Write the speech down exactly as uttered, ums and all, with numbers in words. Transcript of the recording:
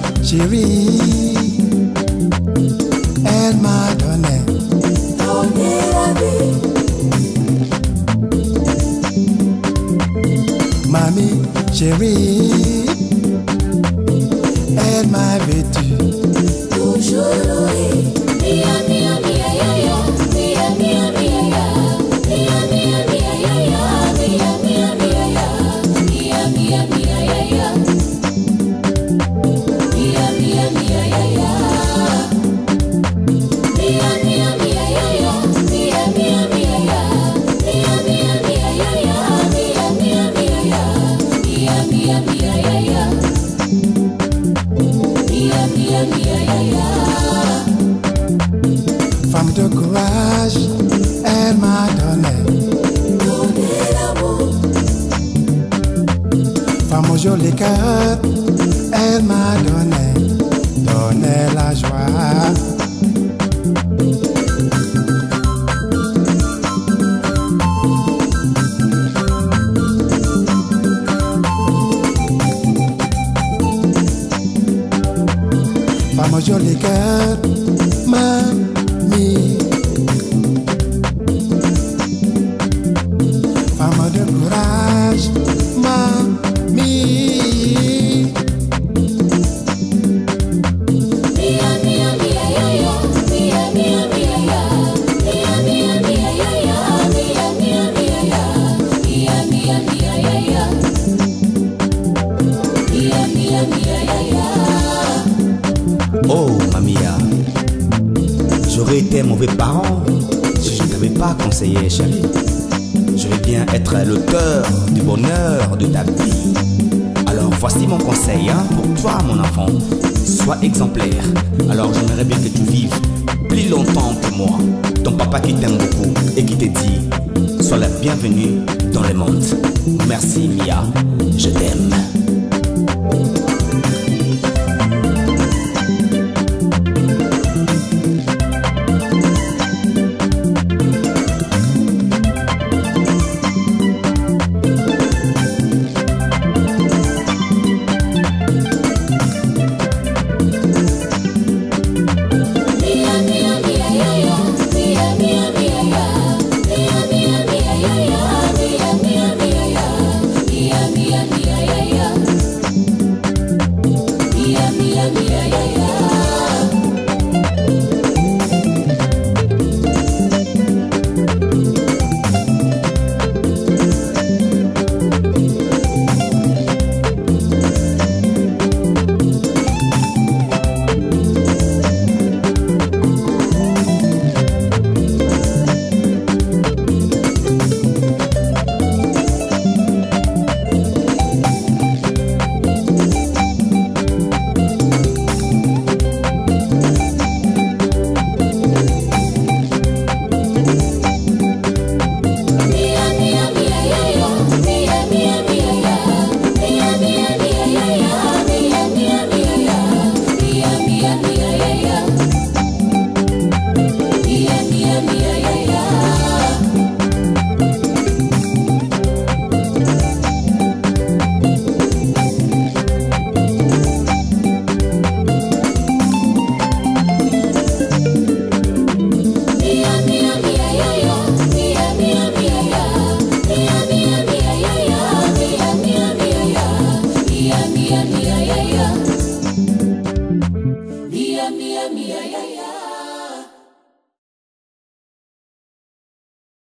chérie, elle m'a donné, donné la vie. Mamie chérie, elle m'a vêtu, toujours oui. Mia, mia, mia, ya, ya. Mia, mia, mia, ya. Mia, mia, mia, ya, ya. Mia, mia, mia, ya. Mia, mia, mia, ya, ya. Mia, mia, mia, ya, ya. Mia, mia, mia, ya, ya. Mia, mia, mia, ya. Mia, mia, mia, ya, ya. Mia, mia, mia, ya. Mia, mia, mia, ya, ya. Mia, mia, mia, ya, ya. femme de courage, elle m'a donné, Donné l'amour. femme au joli cœur, elle m'a donné, donné la joie. Femme au joli cœur, mamie, femme de courage, mamie. Mia, mia, mia, ya, ya. Mia, mia, mia, ya. Mia, mia, mia, ya, ya. Mia, mia, mia, ya. Mia, mia, mia, ya, ya. Mia, mia, mia, ya, ya. Oh, Mamia, j'aurais été un mauvais parent si je ne t'avais pas conseillé, chérie. Je vais bien être l'auteur du bonheur de ta vie. Alors voici mon conseil hein, pour toi, mon enfant. Sois exemplaire. Alors j'aimerais bien que tu vives plus longtemps que moi. Ton papa qui t'aime beaucoup et qui te dit sois la bienvenue dans le monde. Merci, Mia. Je t'aime. Mia, mia, mia, ya, ya. Mia, mia, mia, ya. Mia, mia, mia, ya, ya. Mia, mia, mia, ya. Mia, mia, mia, ya, ya. Mia, mia, mia, ya, ya. Mia, mia, mia, ya, ya. Mia, mia, mia, ya. Mia, mia, mia, ya, ya. Mia, mia, mia, ya. Mia, mia, mia, ya, ya. Mia, mia, mia, ya, ya. Mia, mia, mia, ya, ya. Mia, mia, mia, ya. Mia, mia, mia, ya, ya. Mia, mia, mia, ya. Mia, mia, mia.